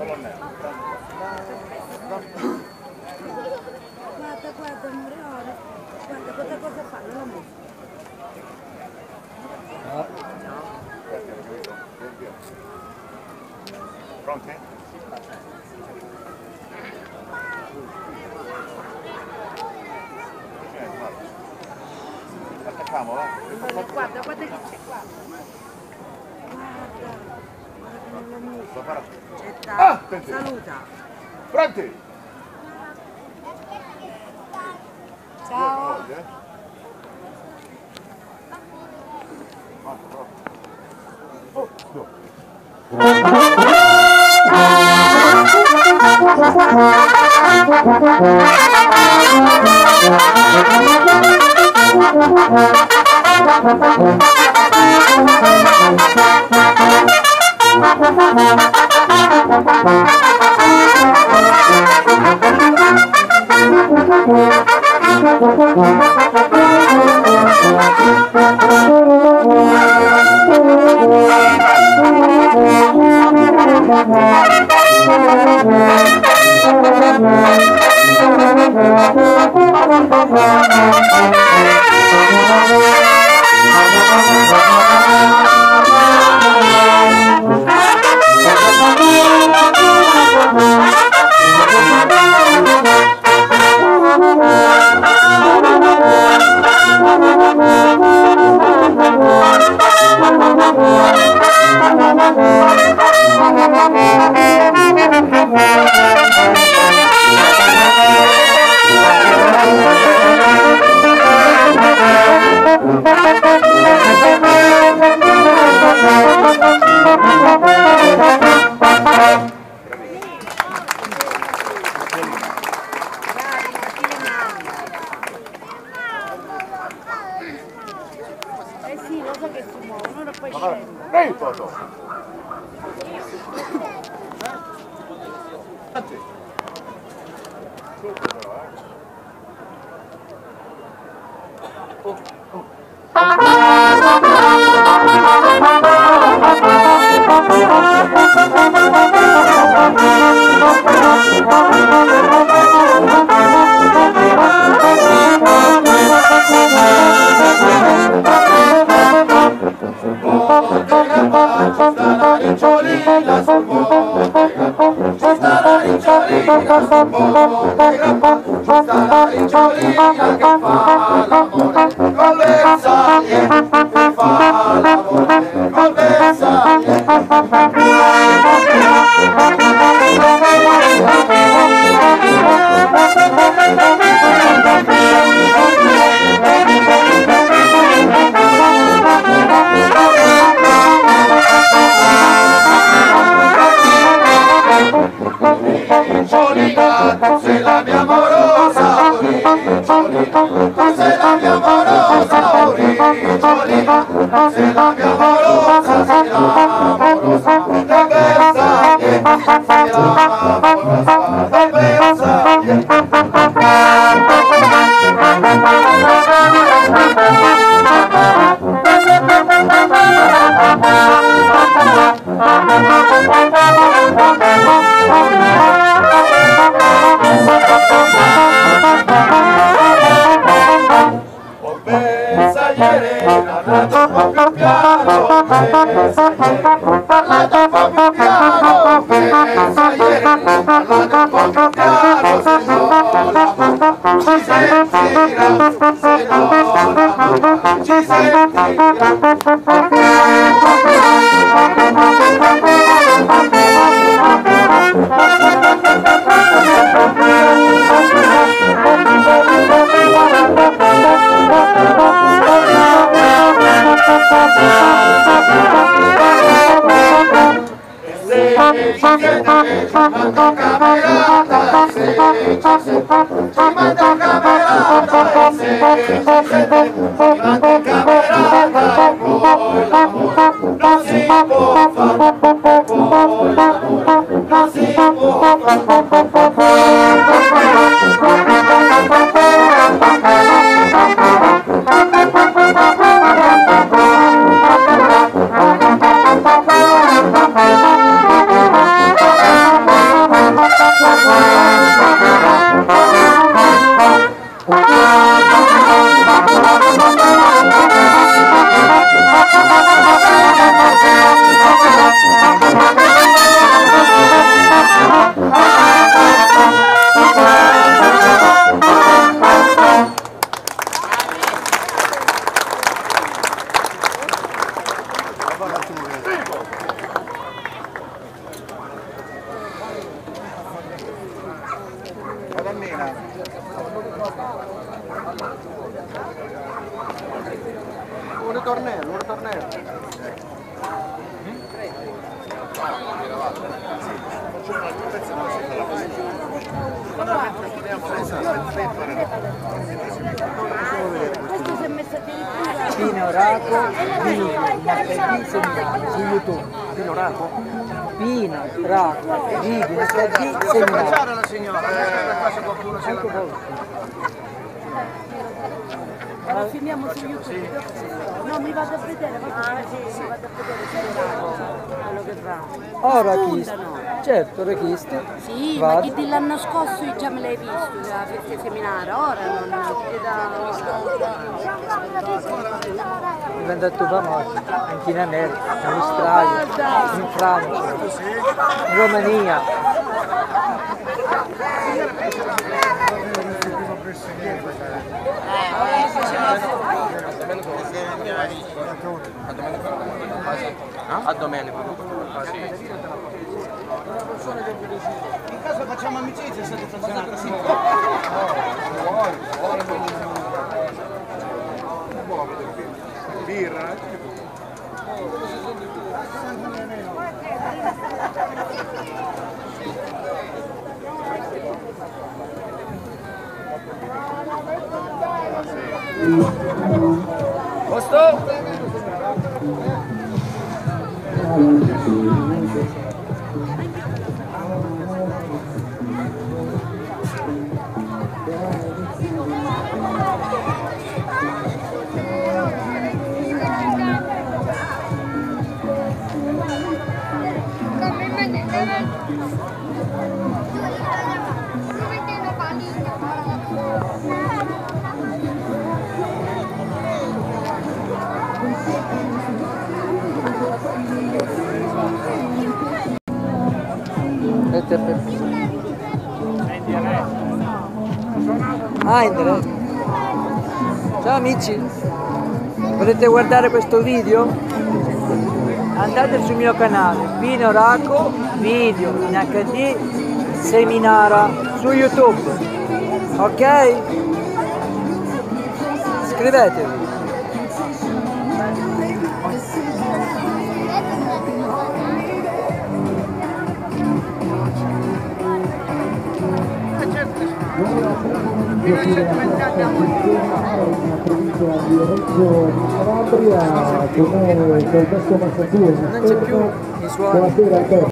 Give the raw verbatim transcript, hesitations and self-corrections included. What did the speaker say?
Guarda, guarda, amore, ora. Guarda, cosa cosa fa? Non l'ho messo. Pronti? Attacchiamo, va? Guarda, guarda che c'è, guarda. Guarda, guarda che non l'ho messo. Ah, Saluta. Pronti? Ciao. Oh, no. Eh sì, lo so che si muovono, ora poi Vabbè, scendo. ehi, Toto! Avanti. Subito però, eh. Oh, oh. Sei la mia amorosa origine, sei la mia amorosa origine, sei la mia amorosa, sei la amorosa, la bella, sei la amorosa, la Thank you. Un ritornello, un ritornello. Questo si è messo addirittura. Pino Raco, video, martedì seminario su YouTube. Pino Raco? Pino Raco, video, martedì seminario. La signora, eh, qualcuno se la... Lo filmiamo su YouTube. No, mi vado a vedere, ah, sì, mi vado a vedere quello che fa. Oh, Rachista, certo, Rachista. Sì, Vado. ma chi dell'anno scorso già me l'hai visto, la festa seminario, ora non ti da... È andato famoso anche in America, in Australia, in Francia, in Romania. A domenica. In caso facciamo amicizia se facciamo così. Birra? Posto? Ah, in diretta. Ciao amici, volete guardare questo video? Andate sul mio canale Pino Raco video in acca di Seminara su YouTube, ok? Iscrivetevi. Calabria, come con questo Massachusetts. Non c'è più i suoni.